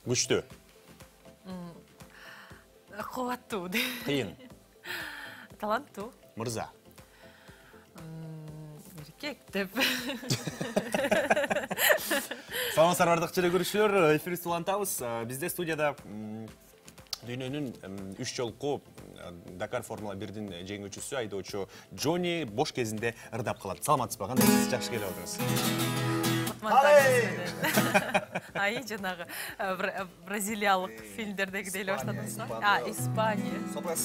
Күчтүү. Кубаттуу. Кыйын. Таланттуу. Мырза. Эркек деп. Саламатсыздар бардык көрүүчүлөр, эфирибизди улантабыз. Бизде студияда дүйнөнүн 3 жолку Dakar Формула 1-дин жеңүүчүсү, айдоочу Джони бош кезинде ырдап калат. Саламатсызбы? Кандай жакшы келип алдыңыз? Ай, жанагы бразилиялык фильмдердеги эле баштадыңызбы? Испания.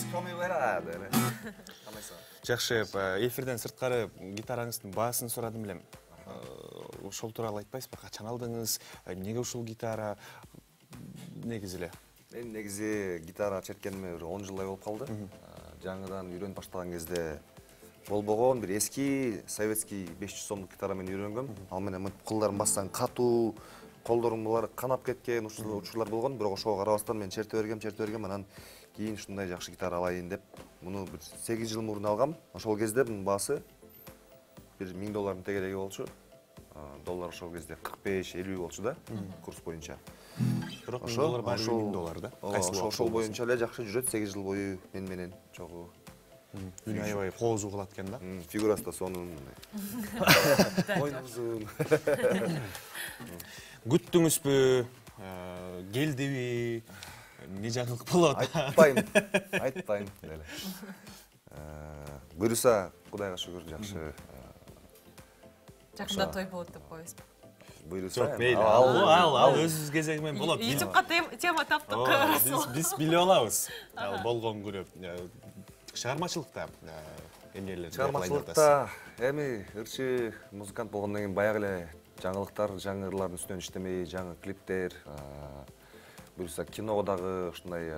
Жакшы, эфирден сырткары гитараңыздын баасын сурадым элем. Ошол тууралуу айтпайсызбы? Качан алдыңыз? Эмнеге ушул гитара? Негизи эле. Мен негизи гитара черткениме 10 жылдай болуп калды. Жаңыдан үйрөнүп баштаган кезде болбогон бир эски советский 500 сомдук гитара менен үйрөнгөм. Ал менен кылдарын бассаң катуу, колдорум булар канап кеткен учурлар болгон. Бирок ошого карабастан мен черте бергем, анан кийин ушундай жакшы гитара алайын деп, муну 8 жыл мурун алгам. Ошол кезде мунун баасы бир $1000 тегереги болчу. Доллар ошол кезде 45-50 болчу да, курс боюнча. Бирок $1000 баары $1000 да. Ошол боюнча эле жакшы жүрөт 8 жыл бою мен менен чогуу. Үн аябай коозу кылат экен да. Фигурасы да сонун. Ойнубузун. Күттүңүзбү? Келдиби? Не жаңылык болот? Айтпайм деле. Буюрса, Кудайга шүгүр, жакшы. Жакында той болот деп коесузбу? Буюрса, ал өзүбүз кезеги менен болот. YouTube'га тема таптык. Биз билип алабыз. Ал болгон күнү чыгармачылыкта эмнелерди чыгармачылыкта эми ырчы музыкант болгондон кийин баягы эле жаңылыктар, жаңырлардын үстүнөн иштемей, жаңы клиптер, буюрса киного дагы ушундай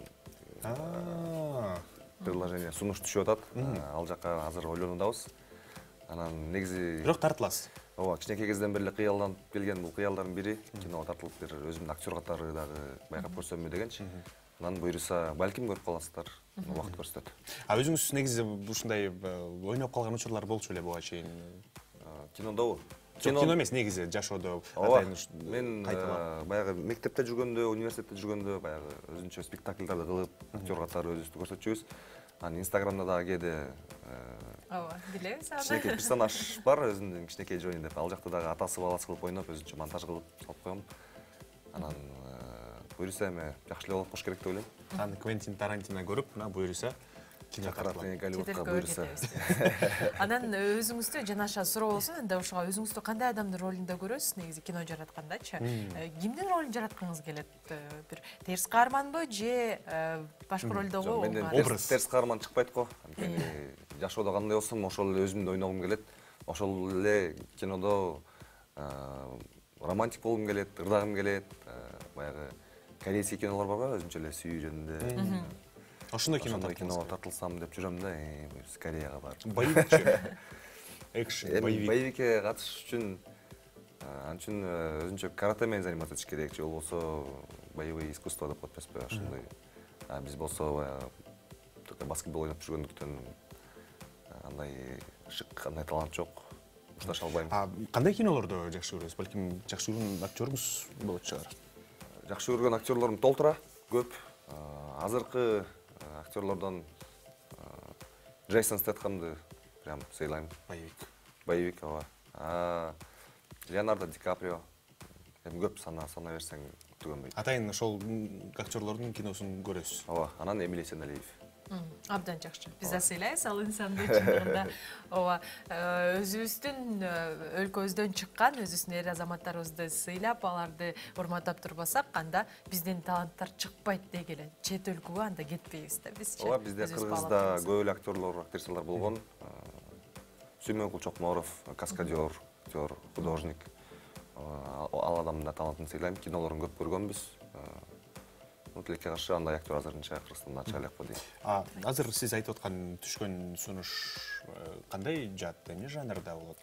предложение сунуш түшүп атат. Ал жакка азыр ойлонудабыз. Анан негизи бирок тартыласыз. Ооба, кичинекей кезден бери кыялданып келген бул кыялдардын бири киного тартылып бир өзүмдүн актер катары дагы байкап көрсөмбү дегенчи. Анан буюрса, балким көрүп каласыздар, убакыт көрсөтөт. Өзүңүз негизи ушундай ойноп калган учурлар болчу беле буга чейин? Кинодобу? Кино эмес, негизи жашоодо атайын мен баягы мектепте жүргөндө, университетте жүргөндө баягы өзүнчө спектакльдарды кылып, актер катары өзүбүздү көрсөтчүбүз. Анан Инстаграмда дагы кээде ооба, билебиз аны. Кичинекей персонаж бар, өзүмдүн кичинекей Джони деп. Ал жакта дагы атасы баласы кылып ойноп, өзүнчө монтаж кылып салып коем. Анан буюрса эми жакшы эле болот болуш керек деп ойлойм. Аны Квентин Тарантино көрүп, мына буюрса кино тартылат. Голливудка буюрса. Анан өзүңүздү жанаша суроо болсун, энди ошого өзүңүздү кандай адамдын ролунда көрөсүз, негизи кино жараткандачы? Кимдин ролун жараткыңыз келет? Бир терс каарманбы же башка ролдогу образ? Терс каарман чыкпайт го. Анткени жашоодо кандай болсом, ошол эле өзүмдү ойногум келет. Ошол эле кинодо романтик болгум келет, ырдагым келет. Баягы корейский кинолор барбы, өзүнчө эле сүйүү жөнүндө. Ошондой кино тартылсам деп жүрөм да, Кореяга барып. Боевикчи. Экшн, боевик. Боевикке катышыш үчүн өзүнчө карате менен заниматься этиш керек, же болбосо боевые искусства деп коет эмеспи, ошондой. Биз болсо баскетбол ойноп жүргөндүктөн андай шык, андай талант жок. Ушташа албайм. Кандай кинолордо жакшы көрөсүз? Балким жакшы көргөн актёруңуз болот чыгар. Жакшы көргөн актерлорум толтура, көп. Азыркы актерлордон Джейсон Стэтхэмди прям сыйлайм. Боевик, ооба. Леонардо Ди Каприо. Эми көп сана берсең түгөнбөйт. Атайын ошол актерлордун киносун көрөсүз. Ооба, анан Эмилия Сеналиев. Абдан жакшы. Биз да сыйлайбыз ал инсанды чындыгында. Ооба, өзүбүздүн өлкөбүздөн чыккан, өзүбүздүн эр азаматтарыбызды сыйлап, аларды урматтап турбасак, анда биздин таланттар чыкпайт дегеле. Чет өлкөгө анда кетпейбиз да бизчи. Ооба, бизде Кыргызда көп эле актерлор, актрисалар болгон. Сүймөнкул Чокморов, каскадер, актер, художник. Ал адамдын да талантын сыйлайм. Кинолорун көп көргөнбүз. Тилекке каршы андай актер азырынча Кыргызстанда ача элекпи дейм. Азыр сиз айтып аткан түшкөн сунуш кандай жат, эмне жанрда болот?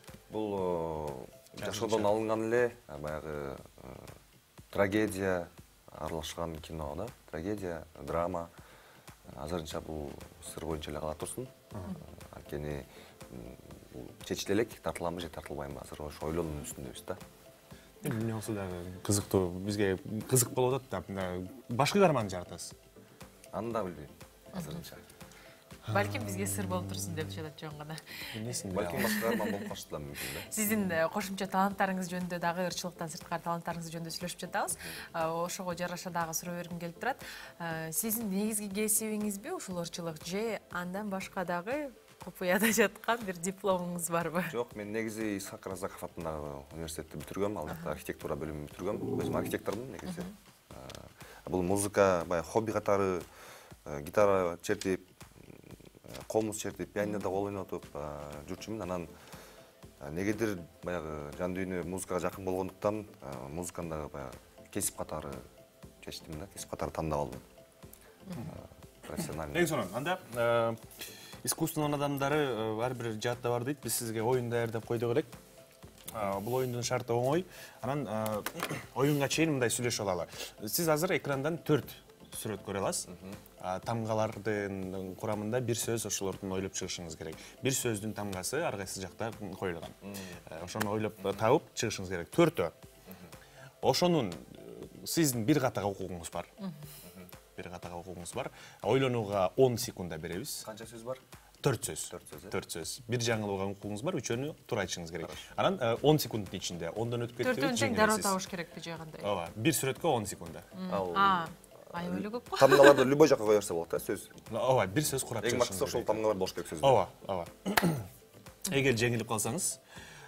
Бул жашоодон алынган эле баягы трагедия аралашкан кино да. Трагедия, драма. Азырынча бул сыр боюнча эле кала турсун. Анткени чечиле элек, тартыламбы же тартылбайбы, азыр ошо ойлонуунун үстүндөбүз да. эмне болсо дагы кызыктуу, бизге кызык болуп атат да. Башкы гармонду жаратасыз. Аны да билбейм азырынча. Балким бизге сыр болуп турсун деп жатат жөн гана. Эмнесин Балким башка гармон болуп калышы да мүмкүн да. Сиздин кошумча таланттарыңыз жөнүндө дагы ырчылыктан сырткары таланттарыңыз жөнүндө сүйлөшүп жатабыз. Ошого жараша дагы суроо бергим келип турат. Сиздин негизги кесибиңизби ушул ырчылык же андан башка дагы купуяда жаткан бир дипломуңуз барбы? Жок, мен негизи Исхак Разаков атындагы университетти бүтүргөм, ал жакта архитектура бөлүмүн бүтүргөм. Өзүм архитектормун негизи. Бул музыка баягы хобби катары гитара чертип, комуз чертип, пианинода кол ойнотуп жүрчүмүн. Анан негедир баягы жан дүйнө музыкага жакын болгондуктан музыканы дагы баягы кесип катары чечтим да, кесип катары тандап алдым. Профессионально. Эң сонун. Анда искусствонун адамдары ар бир жаатта бар дейт. Биз сизге оюн даярдап койдук элек. Бул оюндун шарты оңой. Анан оюнга чейин мындай сүйлөшүп алалы. Сиз азыр экрандан 4 сүрөт көрө аласыз. Тамгалардын курамында бир сөз ошолордун ойлоп чыгышыңыз керек. Бир сөздүн тамгасы ар кайсы жакта коюлган. Ошону ойлоп табып чыгышыңыз керек. 4төө. Ошонун сиздин бир катага укугуңуз бар. Бир катага укугуңуз бар. Ойлонууга 10 секунда беребиз. Канча сөз бар? 4 сөз. 4 сөз. Бир жаңылууга укугуңуз бар, үчөөнү туура айтышыңыз керек. Анан 10 секунддун ичинде 10дон өтүп кетти. 4төн тең дароо табыш керекпи же кандай? Ооба, бир сүрөткө 10 секунда. Аябай көп го. Тамгаларды любой жакка кое берсе болот да, сөз. Ооба, бир сөз курап Эң чыгышыңыз баштысы ошол тамгалар болуш керек сөз. Ооба. Эгер жеңилип калсаңыз,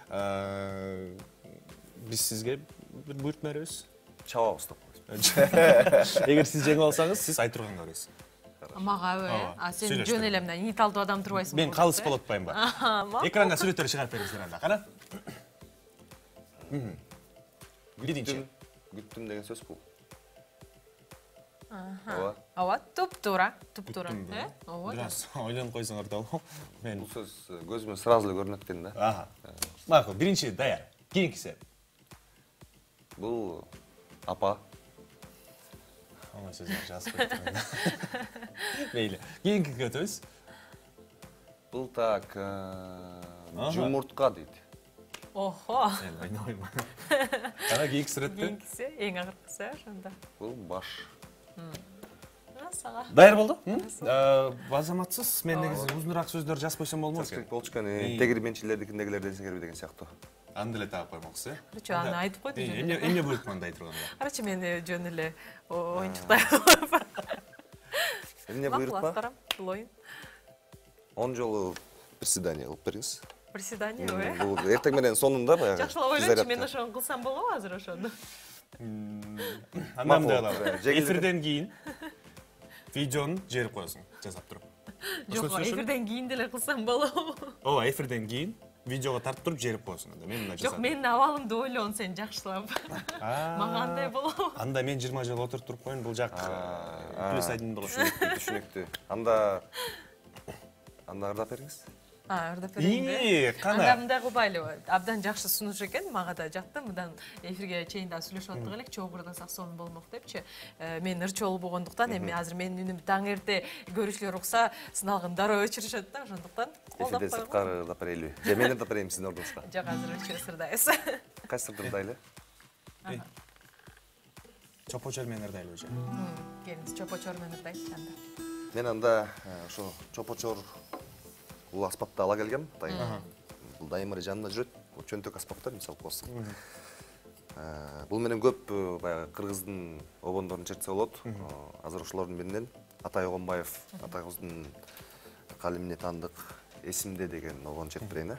биз сизге бир буйртма беребиз. Чабабыз деп. Эгер сиз жеңип алсаңыз, сиз айтырганга бересиз. Магабы, сен жөн эле мына ниталдуу адам турбайсың. Мен калыс болуп атпаймынбы? Экранга сүрөттөрдү чыгарып бериңиздер анда. Кана? Биринчи. Күттүм деген сөз бул. Ооба, туп-туура. Ооба. Бираз ойлонуп койсоңор да болот. Мен Бул сөз көзүмө сразу эле көрүнөт экен да. Макул, биринчи даяр. Кийинкиси. Бул апа. Оңой сөздөр жазып коюптум. Мейли. Кийинкиге өтөбүз. Бул так жумуртка дейт. Охо. Сен ойнойма. Кана кийинки сүрөттү. Кийинкиси, эң акыркысы ошондо. Бул баш. Сага. Даяр болду? Базаматсыз. Мен негизи узунураак сөздөр жазып койсом болмок экен. Болчу экен, тегирменчилердикиндегилер десең керек деген сыяктуу. Аны деле таап коймоксуз, э? Короче, аны айтып койду. Эмне буйрукманды айтырганда? Короче, мен жөн эле оюнчуктай. Эмне буйрукма? Бул оюн. 10 жолу приседание кылып бериңиз. Приседание, э? Бул эртең менен сонунда баягы. Жакшылап ойлойчу, мен ошону кылсам болобу азыр ошону? Андан мындай кылалы. Эфирден кийин видеону жиберип коесуң, жасап туруп. Жок, эфирден кийин деле кылсам болобу? Ооба, эфирден кийин видеого тартып туруп жиберип коесуң анда. Мен мына жасадым. Жок, менин абалымды ойлон сен жакшылап. Мага андай болобу? Анда мен 20 жыл отуруп туруп коеюн, бул жак +1 болот. Түшүнүктүү. Анда ырдап бериңиз. Ырдап берейинби? Кана. Анда мындай кылбайлыбы? Абдан жакшы сунуш экен, мага да жакты. Мындан эфирге чейин да сүйлөшүп аттык элек, чогуу ырдасак сонун болмок депчи. Мен ырчоол болгондуктан эми азыр менин үнүмдү таң эрте көрүүчүлөр укса, сыналгын дароо өчүрүшөт да, ошондуктан колдоп Эфирден сырткары ырдап берели. Же мен ырдап берейин сиздин ордуңузга. Жок, азыр өчүрүп ырдайбыз. Кайсы сырды ырдайлы? Чопочор менен ырдайлы уже. Келиңиз, чопочор менен ырдайчы анда. Мен анда ошо чопочор бул аспапты ала келгем. Бул дайыма эле жанымда жүрөт. Бул чөнтөк аспаптар, мисалы болсо. Бул менен көп баягы кыргыздын обондорун чертсе болот. Азыр ошолордун биринен Атай Огонбаев атабыздын калемине таандык Эсимде деген обону чертип берейин,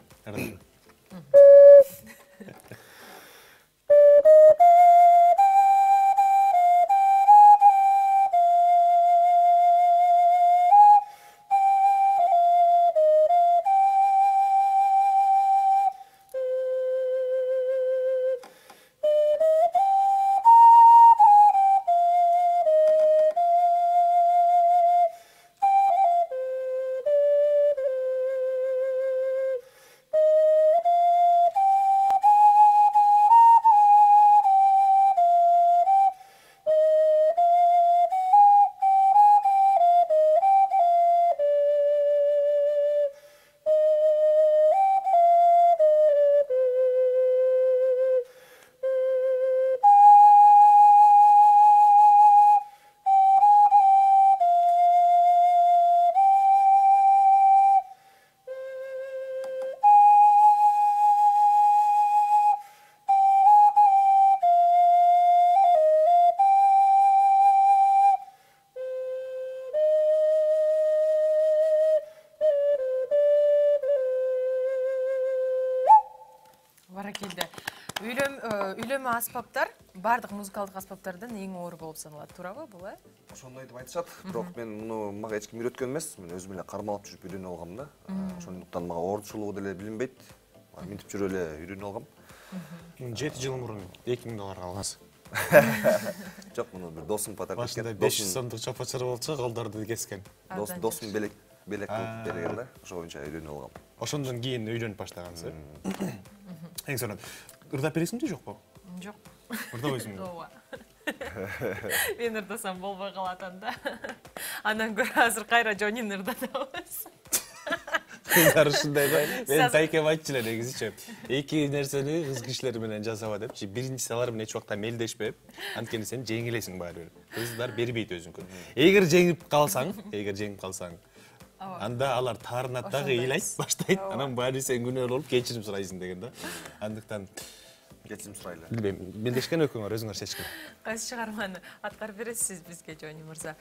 келді. Үйлөмө аспаптар, бардық музыкалдық аспаптардан ең оор болып саналады. Турабы бұл, ә? Ошондой деп айтышат. Бирок мен муну мага эч ким үйрөткөн эмес. Мен өзүм эле кармалап жүрүп үйрөнүп алгам да. Ошондуктан мага оорчулугу деле билинбейт. Минтип жүрүп эле үйрөнүп алгам. 7 жыл мурун 2000 долларга алгансыз. Жок, муну бир досум подарок Башында эткен. 500 сомдук чапачыр болчу, колдорду кескен. Досум белек кылып берген да. Ошо боюнча үйрөнүп алгам. Ошондон кийин үйрөнүп баштагансыз. Эң сонун. Ырдап бересиңби жокпу? Жок. Ырдабайсыңбы? Ооба. Мен ырдасам болбой калат анда. Андан көрө азыр кайра Джонин ырдатабыз. Кыздар ушундай го. Мен Саз- Тайкем айтчу эле негизичи. Эки нерсени кыз кишилер менен жасаба депчи. Биринчиси алар менен эч убакта мелдешпеп, анткени сен жеңилесиң баары бир. Кыздар бербейт өзүнкүн. Эгер жеңип калсаң, анда алар таарынат дагы Ошондой ыйлайт, эмес. баштайт. Анан баары сен күнөө болуп кечирим сурайсың деген да. Андыктан Кечирим сурайлы. билбейм, мелдешкен экөөңөр өзүңөр чечкин. Кайсы чыгарманы аткарып бересиз бизге, Джони мырза?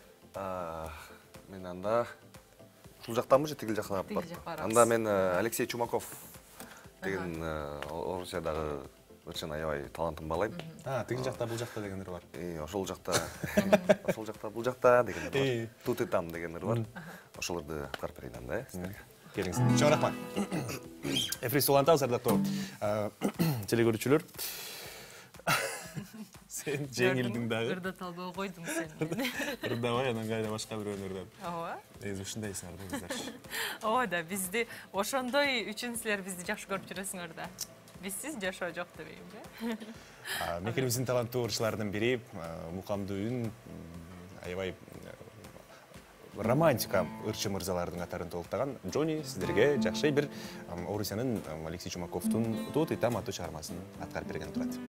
Мен анда ушул жактанбы же тигил жакка Тигил жакка барабыз. Анда мен Алексей Чумаков деген Орусиядагы ырчын аябай талантын баалайм. Тигил жакта бул жакта дегендер бар. Ошол жакта бул жакта дегендер бар. Тутытам дегендер бар. Ошолорду аткарып берейин анда, сиздерге. Келиңиз. Чоң рахмат. Эфирис улантабыз ардактуу телекөрүүчүлөр. Сен жеңилдиң дагы. Ырдата албай койдуң сен. Ырдабай, анан кайда башка бирөөнү ырдап. Ооба. Ушундайсыңар да кыздар. Ооба да, бизди ошондой үчүн силер бизди жакшы көрүп жүрөсүңөр да. Бизсиз жашоо жок дебейм, Мекелибиздин таланттуу ырчыларынын бири мукамдуу үн аябай романтика ырчы мырзалардын катарын толуктаган Джони сиздерге жакшы бир Орусиянын Алексей Чумаковдун "Тут и там" аттуу чыгармасын аткарып берген турат.